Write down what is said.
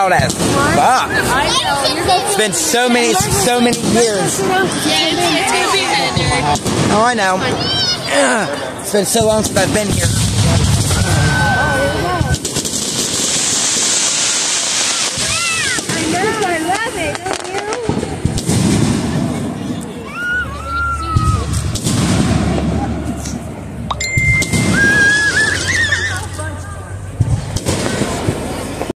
wild as fuck. It's been so many years. Oh, I know. It's been so long since I've been here.